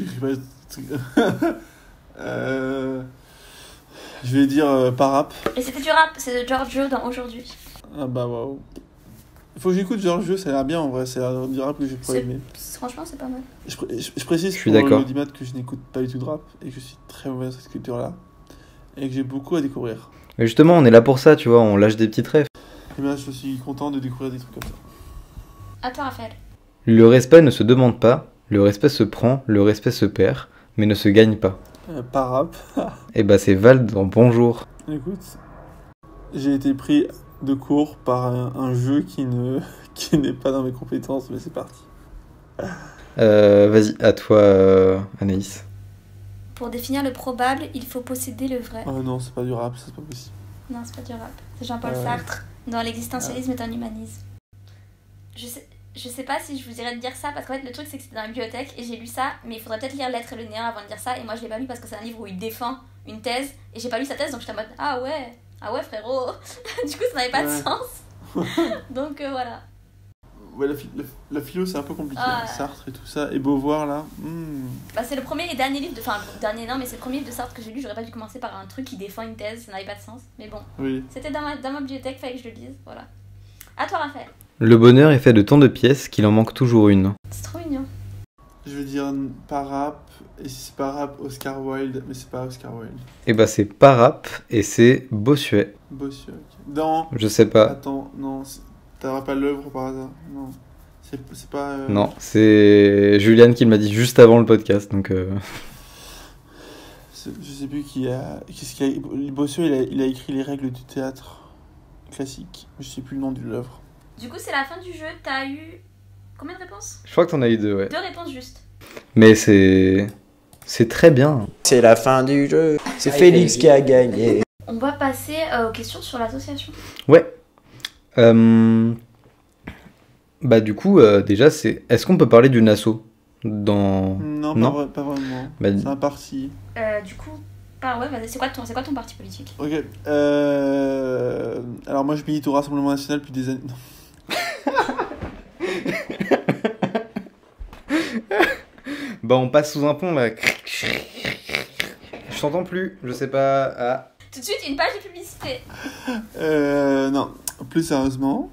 je vais dire pas rap. Et c'était du rap, c'est de Giorgio dans Aujourd'hui. Ah bah waouh. Faut que j'écoute Giorgio, ça a l'air bien en vrai, c'est du rap que j'ai pas aimé. Franchement, c'est pas mal. Je précise Je suis pour d'accord. l'audimat que je n'écoute pas du tout de rap et que je suis très mauvais dans cette culture-là et que j'ai beaucoup à découvrir. Mais justement, on est là pour ça, tu vois, on lâche des petites rêves. Et bien, je suis content de découvrir des trucs comme ça. À toi, Raphaël. Le respect ne se demande pas, le respect se prend, le respect se perd, mais ne se gagne pas. Pas rap. Et bah, c'est Val dans Bonjour. Écoute, j'ai été pris de court par un jeu qui n'est pas dans mes compétences, mais c'est parti. Vas-y, à toi, Anaïs. Pour définir le probable, il faut posséder le vrai. Oh non, c'est pas du rap, c'est pas possible. Non, c'est pas du rap. C'est Jean-Paul Sartre. Dans l'existentialisme est un humanisme. Je sais pas si je vous dirais de dire ça, parce qu'en fait, le truc, c'est que c'était dans la bibliothèque et j'ai lu ça, mais il faudrait peut-être lire L'être et le néant avant de dire ça, et moi je l'ai pas lu parce que c'est un livre où il défend une thèse, et j'ai pas lu sa thèse, donc j'étais en mode ah ouais, frérot. Du coup, ça n'avait pas de sens. Donc voilà. Ouais, la philo, c'est un peu compliqué. Ah. Sartre et tout ça, et Beauvoir là. Bah, c'est le premier et dernier livre enfin, dernier non, mais c'est le premier livre de Sartre que j'ai lu. J'aurais pas dû commencer par un truc qui défend une thèse, ça n'avait pas de sens, mais bon. Oui. C'était dans ma bibliothèque, fallait que je le lise, voilà. À toi, Raphaël. Le bonheur est fait de tant de pièces qu'il en manque toujours une. C'est trop mignon. Je vais dire pas rap, et si c'est pas rap, Oscar Wilde, mais c'est pas Oscar Wilde. Et bah c'est pas rap et c'est Bossuet. Bossuet, ok. Dans... Je sais pas. Attends, non, t'auras pas l'œuvre par hasard? Non. C'est pas... Non, c'est Juliane qui m'a dit juste avant le podcast, donc... Je sais plus qui a... Qu'est-ce qu'il a... Bossuet, il a écrit les règles du théâtre classique. Je sais plus le nom de l'œuvre. Du coup, c'est la fin du jeu. T'as eu combien de réponses? Je crois que t'en as eu 2, ouais. 2 réponses justes. Mais c'est très bien. C'est la fin du jeu. C'est Félix qui a gagné. On va passer aux questions sur l'association. Ouais. Bah du coup, déjà, est-ce qu'on peut parler d'une asso dans... Non, pas vraiment. Bah, c'est un parti. Du coup, ouais, vas-y, c'est quoi ton parti politique? Ok. Alors moi, je milite au Rassemblement National depuis des années. Bah on passe sous un pont là. Je t'entends plus, je sais pas. Ah. Tout de suite, une page de publicité. Non, plus sérieusement.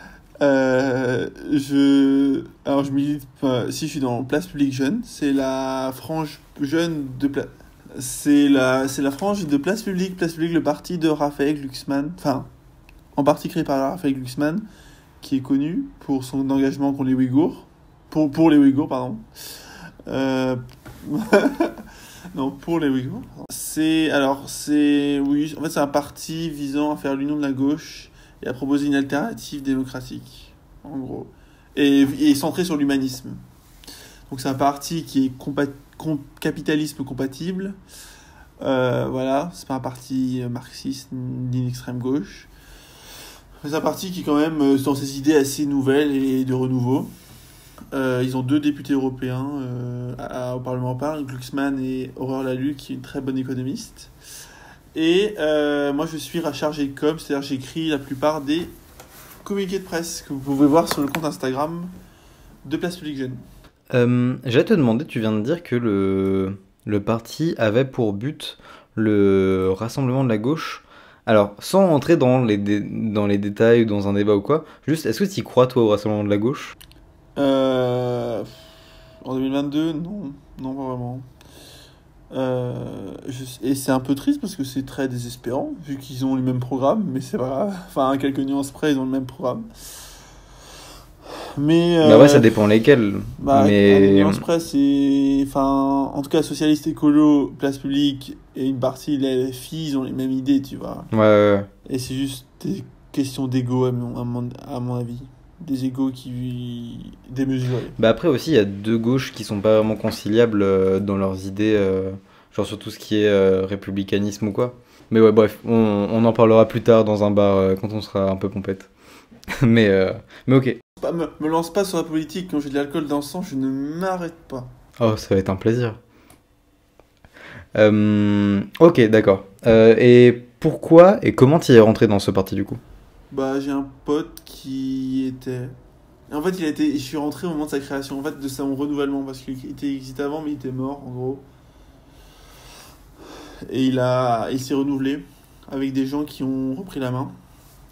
Je milite. Si je suis dans Place Publique Jeune, c'est la frange jeune de c'est la frange de Place Publique, le parti de Raphaël Glucksmann, enfin, en partie créé par Raphaël Glucksmann, qui est connu pour son engagement contre les Ouïghours, pour les Ouïghours, pardon. Non, pour les Ouïghours. Oui, en fait, c'est un parti visant à faire l'union de la gauche et à proposer une alternative démocratique, en gros, et centré sur l'humanisme. Donc c'est un parti qui est capitalisme compatible. Voilà, c'est pas un parti marxiste ni d'extrême gauche. C'est un parti qui est quand même dans ses idées assez nouvelles et de renouveau. Ils ont 2 députés européens au Parlement européen, Glucksmann et Aurore Lalucq, qui est une très bonne économiste. Et moi, je suis chargé de com, c'est-à-dire j'écris la plupart des communiqués de presse que vous pouvez voir sur le compte Instagram de Place Publique Jeune. J'allais te demander, tu viens de dire que le parti avait pour but le rassemblement de la gauche. Alors, sans entrer dans les détails ou dans un débat ou quoi, juste, est-ce que tu y crois, toi, au rassemblement de la gauche ? En 2022, non, pas vraiment. Et c'est un peu triste parce que c'est très désespérant, vu qu'ils ont les mêmes programmes, mais c'est pas grave. Enfin, à quelques nuances près, ils ont le même programme. Mais, bah ouais, ça dépend lesquels. Mais... nuances près, c'est... Enfin, en tout cas, socialiste, écolo, Place Publique et une partie de la LFI, ils ont les mêmes idées, tu vois. Ouais. Et c'est juste des questions d'ego, à mon avis. Des égos qui démesurés. Bah après aussi, il y a 2 gauches qui sont pas vraiment conciliables dans leurs idées, genre sur tout ce qui est républicanisme ou quoi. Mais ouais, bref, on en parlera plus tard dans un bar quand on sera un peu pompette. mais ok. Me lance pas sur la politique, quand j'ai de l'alcool dans le sang, je ne m'arrête pas. Oh, ça va être un plaisir. Ok, d'accord. Et pourquoi et comment tu es rentré dans ce parti du coup ? Bah, j'ai un pote qui était... En fait, je suis rentré au moment de sa création, en fait, de son renouvellement, parce qu'il existait avant, mais il était mort, en gros. Et il s'est renouvelé avec des gens qui ont repris la main.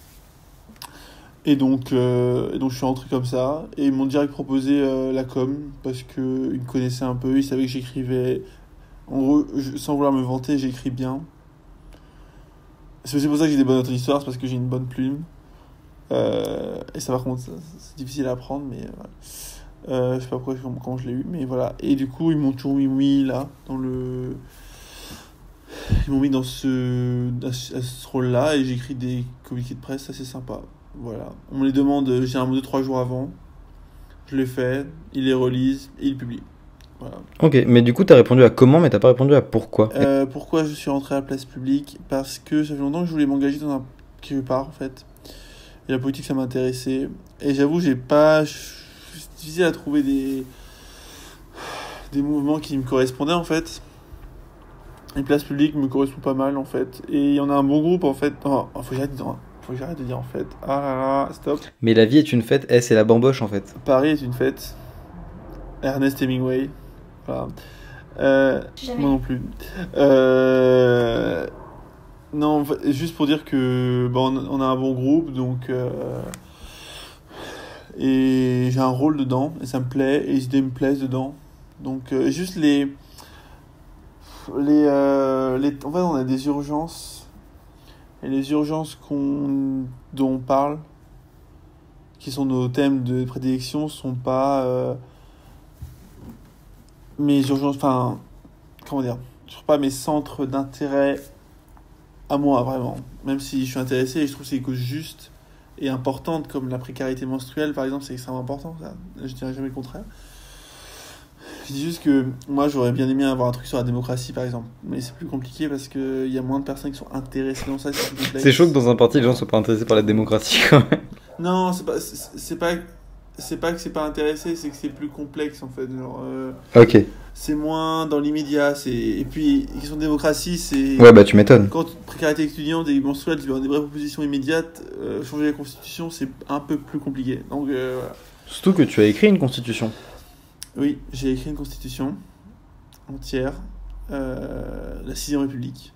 Et donc je suis rentré comme ça, et ils m'ont direct proposé la com, parce qu'ils me connaissaient un peu, ils savaient que j'écrivais... En gros, sans vouloir me vanter, j'écris bien. C'est pour ça que j'ai des bonnes notes en histoire, c'est parce que j'ai une bonne plume. Et ça, par contre, c'est difficile à apprendre, mais voilà. Je sais pas comment je l'ai eu, mais voilà. Et du coup, ils m'ont toujours mis là, ils m'ont mis dans ce rôle-là, et j'écris des communiqués de presse assez sympas. Voilà. On me les demande généralement 2-3 jours avant. Je les fais, ils les relisent, et ils publient. Voilà. Ok, mais du coup, t'as répondu à comment, mais t'as pas répondu à pourquoi. Pourquoi je suis rentré à la Place Publique ? Parce que ça fait longtemps que je voulais m'engager dans quelque part, en fait. Et la politique, ça m'intéressait. Et j'avoue, c'est difficile à trouver des mouvements qui me correspondaient, en fait. Les Places Publiques me correspondent pas mal, en fait. Et il y en a un bon groupe, en fait. Oh, faut que j'arrête de dire, en fait. Ah là là, stop. Mais la vie est une fête, c'est la bamboche, en fait. Paris est une fête. Ernest Hemingway. Voilà. Moi non plus. Non, juste pour dire que on a un bon groupe, donc Et j'ai un rôle dedans, et ça me plaît, et les idées me plaisent dedans. Donc, juste en fait, on a des urgences, et les urgences dont on parle, qui sont nos thèmes de prédilection, sont pas mes urgences, enfin, comment dire, ne sont pas mes centres d'intérêt à moi, vraiment. Même si je suis intéressé, et je trouve que c'est des causes justes et importantes, comme la précarité menstruelle, par exemple, c'est extrêmement important, ça. Je dirais jamais le contraire. Je dis juste que moi, j'aurais bien aimé avoir un truc sur la démocratie, par exemple. Mais c'est plus compliqué parce qu'il y a moins de personnes qui sont intéressées dans ça, c'est plus complexe. C'est chaud que dans un parti, les gens soient pas intéressés par la démocratie quand même. Non, c'est pas que c'est pas intéressé, c'est que c'est plus complexe, en fait. Genre, Ok. c'est moins dans l'immédiat. Et puis, question de démocratie, c'est... Ouais, bah tu m'étonnes. Quand précarité étudiante et menstruelle, tu veux des vraies propositions immédiates, changer la constitution, c'est un peu plus compliqué. Donc, voilà. Surtout que tu as écrit une constitution. Oui, j'ai écrit une constitution entière, la 6ème République,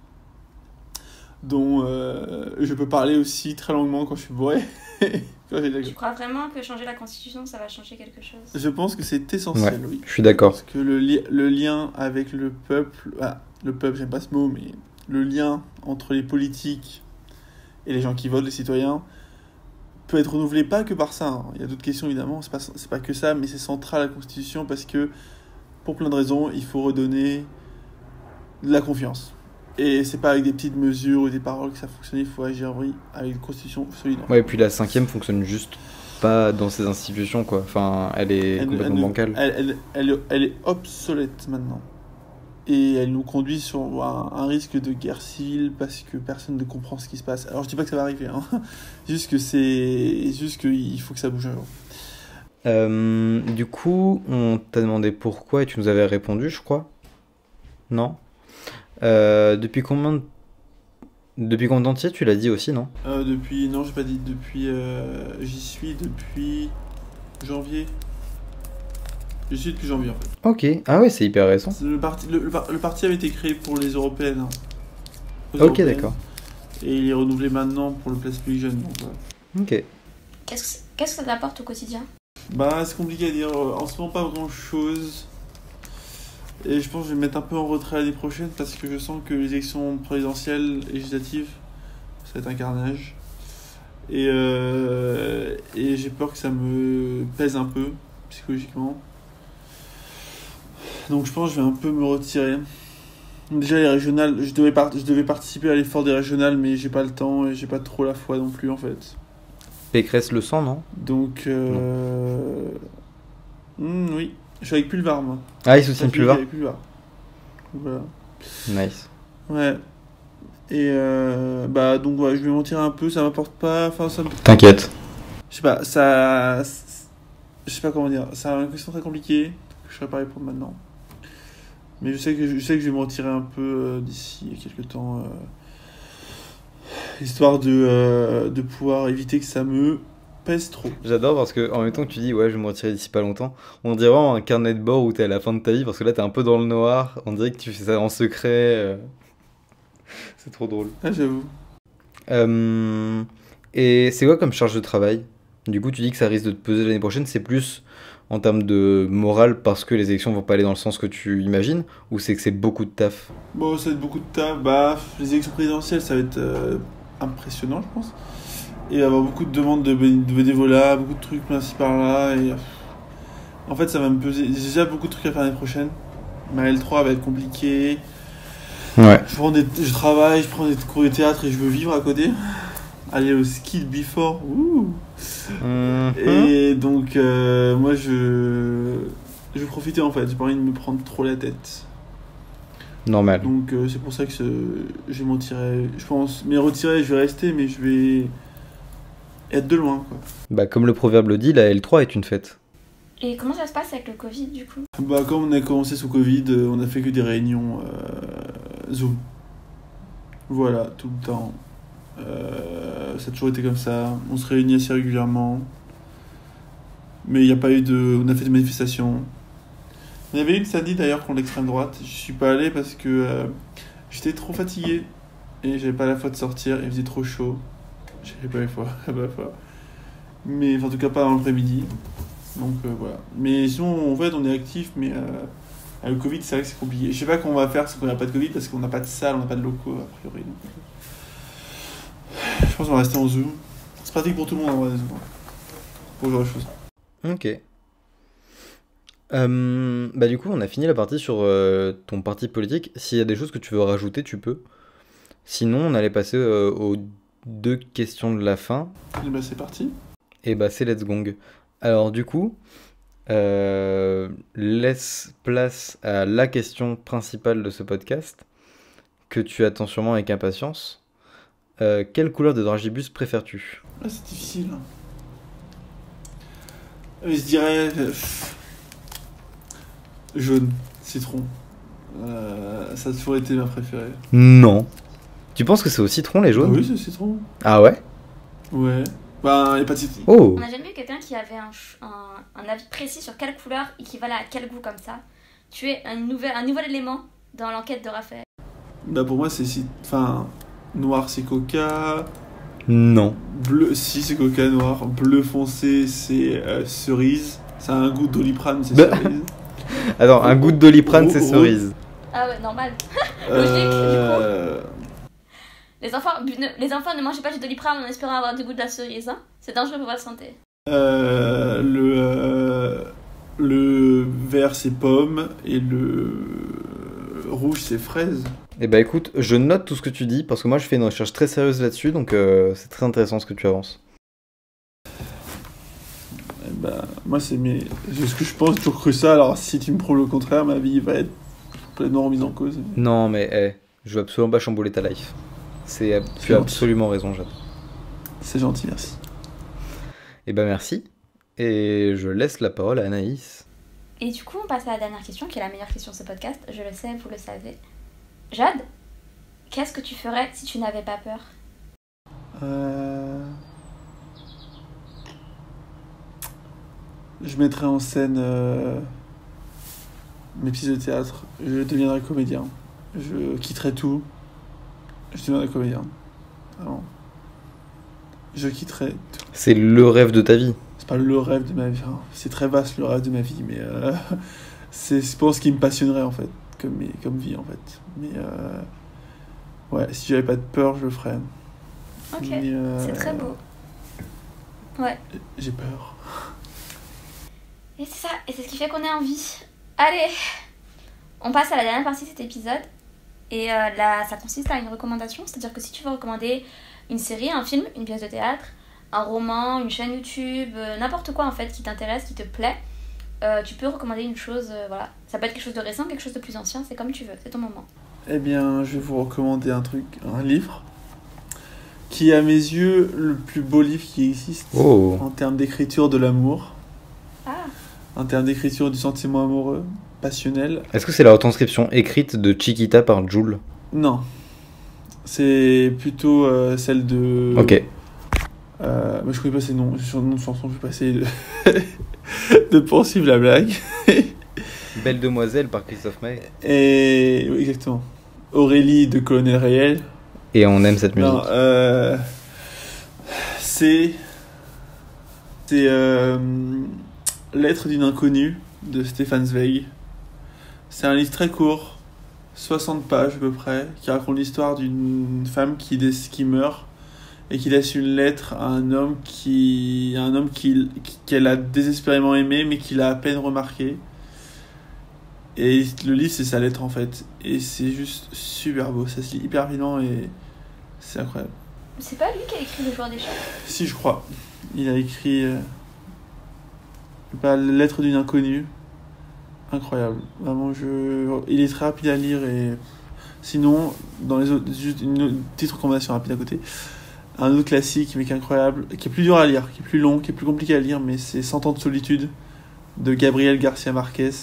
dont je peux parler aussi très longuement quand je suis bourré. Tu crois vraiment que changer la constitution, ça va changer quelque chose? Je pense que c'est essentiel, Ouais, oui. je suis d'accord. Parce que le lien avec le peuple, le peuple, j'aime pas ce mot, mais le lien entre les politiques et les gens qui votent, les citoyens, peut être renouvelé pas que par ça. Hein. Il y a d'autres questions, évidemment, c'est pas que ça, mais c'est central à la Constitution parce que, pour plein de raisons, il faut redonner de la confiance. Et c'est pas avec des petites mesures ou des paroles que ça fonctionne, il faut agir, oui, avec une Constitution solide. Ouais, et puis la 5ème fonctionne juste pas dans ces institutions, quoi. Enfin, elle est complètement bancale. Elle est obsolète maintenant. Et elle nous conduit sur un risque de guerre civile parce que personne ne comprend ce qui se passe. Alors je dis pas que ça va arriver, hein. Juste qu'il faut que ça bouge un jour. Du coup, on t'a demandé pourquoi et tu nous avais répondu, je crois. Non? Depuis combien de temps tu l'as dit aussi, non? Non, j'ai pas dit. J'y suis depuis janvier. Je suis depuis janvier, en fait. Ok. Ah ouais, c'est hyper récent. Le parti avait été créé pour les européennes. Hein. Aux Ok, européennes. d'accord. Et il est renouvelé maintenant pour le place public jeune. Donc, voilà. Ok. Qu'est-ce que ça t'apporte au quotidien? Bah, c'est compliqué à dire. En ce moment, pas grand-chose. Et je pense que je vais me mettre un peu en retrait l'année prochaine parce que je sens que les élections présidentielles et législatives, ça va être un carnage. Et j'ai peur que ça me pèse un peu psychologiquement. Donc je pense que je vais un peu me retirer. Déjà les régionales, je devais participer à l'effort des régionales, mais j'ai pas le temps et j'ai pas trop la foi non plus en fait. Pécresse le sang, non? Donc oui, je suis avec Pulvar moi. Ah, il soutient Pulvar? Avec Pulvar. Voilà. Nice. Ouais. Et donc ouais, je vais mentir un peu, ça m'apporte pas, enfin ça me... T'inquiète. Je sais pas, ça... Je sais pas comment dire, c'est une question très compliquée que je serais pas répondre maintenant. Mais je sais que je vais m'en tirer un peu d'ici quelques temps, histoire de pouvoir éviter que ça me pèse trop. J'adore parce que en même temps que tu dis ouais je vais me retirer d'ici pas longtemps, on dirait vraiment un carnet de bord où t'es à la fin de ta vie parce que là t'es un peu dans le noir, on dirait que tu fais ça en secret. C'est trop drôle. Ah j'avoue. Et c'est quoi comme charge de travail? Du coup tu dis que ça risque de te peser l'année prochaine, c'est plus en termes de morale parce que les élections vont pas aller dans le sens que tu imagines, ou c'est que c'est beaucoup de taf? Bon, ça va être beaucoup de taf. Bah, les élections présidentielles, ça va être impressionnant, je pense. Et il va y avoir beaucoup de demandes de bénévolat, beaucoup de trucs par-ci par-là. Et en fait, ça va me peser. J'ai déjà beaucoup de trucs à faire l'année prochaine. Ma L3 va être compliquée. Ouais. Je travaille, je prends des cours de théâtre et je veux vivre à côté. Aller au ski de Before. Ouh. Et donc, moi, je vais profiter en fait. J'ai pas envie de me prendre trop la tête. Normal. Donc, c'est pour ça que je vais m'en tirer. Je pense, mais retirer, je vais rester, mais je vais être de loin, quoi. Bah, comme le proverbe le dit, la L3 est une fête. Et comment ça se passe avec le Covid du coup? Bah, quand on a commencé sous Covid, on a fait que des réunions Zoom. Voilà, tout le temps. Ça a toujours été comme ça. On se réunit assez régulièrement. Mais il n'y a pas eu de... On a fait des manifestations. Il y avait une samedi d'ailleurs contre l'extrême droite. Je suis pas allé parce que j'étais trop fatigué. Et j'avais pas la foi de sortir. Il faisait trop chaud. J'avais pas la foi. Mais en tout cas pas dans l'après-midi. Donc voilà. Mais sinon, en fait, on est actifs, mais avec le Covid, c'est vrai que c'est compliqué. Je sais pas comment on va faire parce qu'on n'a pas de Covid, parce qu'on n'a pas de salle, on n'a pas de locaux, a priori. Donc, je pense qu'on va rester en Zoom. C'est pratique pour tout le monde, en vrai, Zoom. Pour ce genre de choses. Ok. Bah du coup, on a fini la partie sur ton parti politique. S'il y a des choses que tu veux rajouter, tu peux. Sinon, on allait passer aux 2 questions de la fin. Et bah, c'est parti. Et bah c'est Let's Gong. Alors du coup, laisse place à la question principale de ce podcast, que tu attends sûrement avec impatience. Quelle couleur de dragibus préfères-tu? Ah, c'est difficile. Je dirais jaune, citron. Ça a toujours été ma préférée. Non. Tu penses que c'est au citron les Ah jaunes? oui, c'est citron. Ah ouais? Ouais. Bah, y a pas de citron. Oh. On n'a jamais eu quelqu'un qui avait un avis précis sur quelle couleur équivalait à quel goût comme ça. Tu es un nouvel élément dans l'enquête de Raphaël. Bah, pour moi, c'est. Enfin, noir, c'est coca. Non. Bleu, si, c'est coca noir. Bleu foncé, c'est cerise. Ça a un goût d'Oliprane, c'est Bah. cerise. Attends, un goût de Doliprane, c'est Rose. cerise. Ah ouais, normal. Logique, Euh, Les enfants ne mangez pas du Doliprane en espérant avoir du goût de la cerise. Hein. C'est dangereux pour votre santé. Le vert, c'est pomme. Et le rouge, c'est fraise. Eh bah écoute, je note tout ce que tu dis, parce que moi je fais une recherche très sérieuse là-dessus, donc c'est très intéressant ce que tu avances. Bah, moi, c'est ce que je pense, j'ai toujours cru ça. Alors, si tu me prouves le contraire, ma vie va être pleinement remise en cause. Non mais je veux absolument pas chambouler ta life. Tu as gentil. absolument raison, Jade. C'est gentil, merci. Eh ben merci. Et je laisse la parole à Anaïs. Et du coup, on passe à la dernière question, qui est la meilleure question de ce podcast. Je le sais, vous le savez. Jade, qu'est-ce que tu ferais si tu n'avais pas peur? Je mettrais en scène mes pièces de théâtre. Je deviendrais comédien. Je quitterais tout. Je deviendrais comédien. Vraiment. Je quitterais tout. C'est le rêve de ta vie. C'est pas le rêve de ma vie. Hein. C'est très vaste le rêve de ma vie, mais c'est je pense ce qui me passionnerait en fait, comme vie en fait. Mais ouais, si j'avais pas de peur, je le ferais. Ok, Mais, c'est très beau. Ouais. J'ai peur. Et c'est ça, et c'est ce qui fait qu'on est en vie. Allez, on passe à la dernière partie de cet épisode. Et là, ça consiste à une recommandation. C'est-à-dire que si tu veux recommander une série, un film, une pièce de théâtre, un roman, une chaîne YouTube, n'importe quoi en fait qui t'intéresse, qui te plaît, tu peux recommander une chose, voilà. Ça peut être quelque chose de récent, quelque chose de plus ancien, c'est comme tu veux, c'est ton moment. Eh bien, je vais vous recommander un livre qui est à mes yeux le plus beau livre qui existe en termes d'écriture de l'amour, en termes d'écriture du sentiment amoureux, passionnel. Est-ce que c'est la retranscription écrite de Chiquita par Jul? Non, c'est plutôt celle de... Ok. Mais je connais pas ses noms, sur le nom de chanson, je vais pas essayer de poursuivre la blague. Belle demoiselle par Christophe Maé. Et oui, exactement. Aurélie de Colonel Réel. Et on aime cette musique. Non, c'est Lettre d'une inconnue de Stefan Zweig. C'est un livre très court, 60 pages à peu près, qui raconte l'histoire d'une femme qui meurt et qui laisse une lettre à un homme qu'elle a désespérément aimé mais qu'il a à peine remarqué. Et le livre, c'est sa lettre en fait. Et c'est juste super beau, ça se lit hyper rapidement et c'est incroyable. C'est pas lui qui a écrit Le Joueur d'échecs? Si, je crois. Il a écrit la lettre d'une inconnue. Incroyable. Vraiment, il est très rapide à lire et sinon, dans les autres, juste une petite recommandation rapide à côté. Un autre classique, mais qui est incroyable, qui est plus dur à lire, qui est plus long, qui est plus compliqué à lire, mais c'est 100 ans de solitude de Gabriel Garcia Marquez.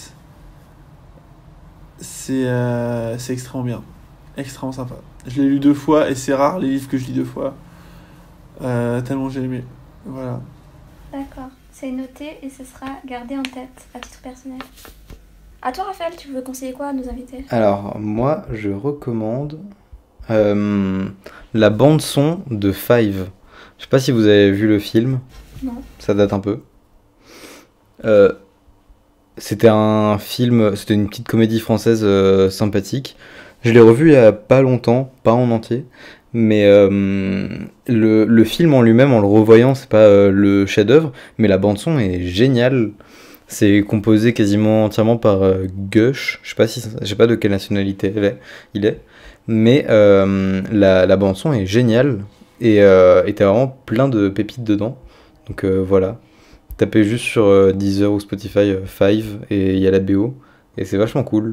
C'est extrêmement bien, extrêmement sympa. Je l'ai lu 2 fois et c'est rare les livres que je lis 2 fois. Tellement j'ai aimé. Voilà. D'accord, c'est noté et ce sera gardé en tête à titre personnel. À toi, Raphaël, tu veux conseiller quoi à nos invités? Alors, moi, je recommande la bande-son de Five. Je sais pas si vous avez vu le film. Non. Ça date un peu. C'était un film, c'était une petite comédie française sympathique. Je l'ai revu il y a pas longtemps, pas en entier. Mais le film en lui-même, en le revoyant, c'est pas le chef-d'œuvre, mais la bande-son est géniale. C'est composé quasiment entièrement par Gush. Je sais pas de quelle nationalité il est. Mais la bande-son est géniale. Et t'as vraiment plein de pépites dedans. Donc voilà. Tapez juste sur Deezer ou Spotify 5 et il y a la BO. Et c'est vachement cool.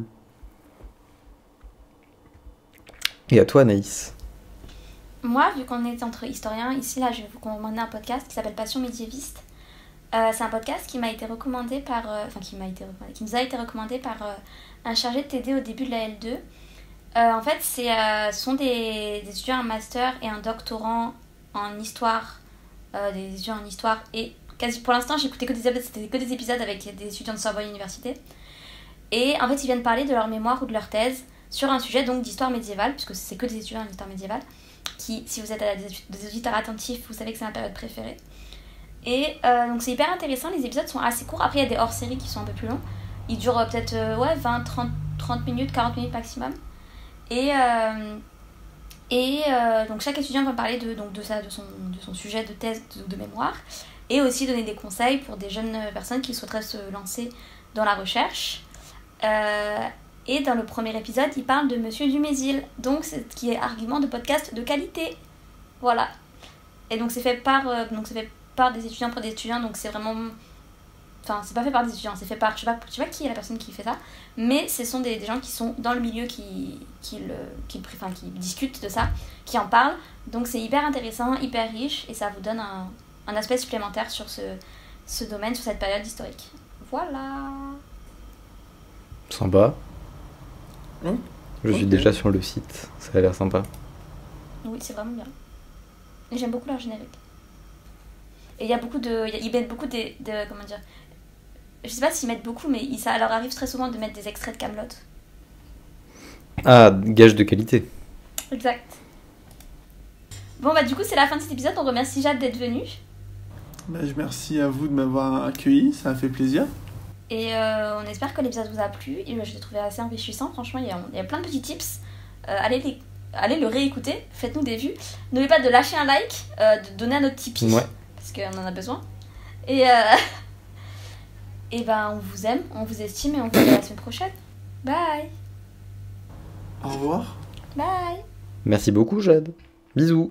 Et à toi, Anaïs. Moi, vu qu'on est entre historiens, ici, là, je vais vous recommander un podcast qui s'appelle Passion médiéviste. C'est un podcast qui m'a été recommandé par... qui nous a été recommandé par un chargé de TD au début de la L2. En fait, ce sont des étudiants en master et un doctorant en histoire. Des étudiants en histoire et... pour l'instant, j'écoutais que des épisodes avec des étudiants de Sorbonne Université. Et en fait, ils viennent parler de leur mémoire ou de leur thèse sur un sujet donc d'histoire médiévale, puisque c'est que des étudiants en histoire médiévale, qui, si vous êtes des auditeurs attentifs, vous savez que c'est ma période préférée. Et donc c'est hyper intéressant, les épisodes sont assez courts. Après, il y a des hors-séries qui sont un peu plus longs. Ils durent peut-être 20, 30 minutes, 40 minutes maximum. Et donc chaque étudiant va parler de son sujet de thèse, de mémoire. Et aussi donner des conseils pour des jeunes personnes qui souhaiteraient se lancer dans la recherche. Et dans le premier épisode, il parle de Monsieur Dumézil, donc qui est argument de podcast de qualité. Voilà. Et donc c'est fait par des étudiants pour des étudiants, donc c'est vraiment... Enfin, c'est pas fait par des étudiants, c'est fait par... Je sais pas qui est la personne qui fait ça, mais ce sont des gens qui sont dans le milieu qui discutent de ça, qui en parlent. Donc c'est hyper intéressant, hyper riche, et ça vous donne un aspect supplémentaire sur ce domaine, sur cette période historique. Voilà. Sympa. Je suis déjà sur le site, ça a l'air sympa. Oui, c'est vraiment bien. Et j'aime beaucoup leur générique. Et il y a beaucoup ils mettent beaucoup de comment dire... Je sais pas s'ils mettent beaucoup, mais ça leur arrive très souvent de mettre des extraits de Kaamelott. Ah, gage de qualité. Exact. Bon, bah du coup, c'est la fin de cet épisode. On remercie Jade d'être venue. Je remercie à vous de m'avoir accueilli, ça a fait plaisir. Et on espère que l'épisode vous a plu. Et je l'ai trouvé assez enrichissant, franchement, il y a plein de petits tips. Allez le réécouter, faites-nous des vues. N'oubliez pas de lâcher un like, de donner à notre Tipeee, parce qu'on en a besoin. Et on vous aime, on vous estime et on vous dit à la semaine prochaine. Bye. Au revoir. Bye. Merci beaucoup, Jade. Bisous.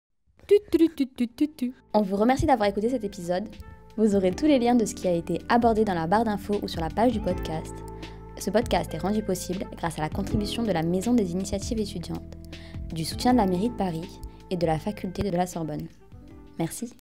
On vous remercie d'avoir écouté cet épisode. Vous aurez tous les liens de ce qui a été abordé dans la barre d'infos ou sur la page du podcast. Ce podcast est rendu possible grâce à la contribution de la Maison des Initiatives étudiantes, du soutien de la mairie de Paris et de la faculté de la Sorbonne. Merci.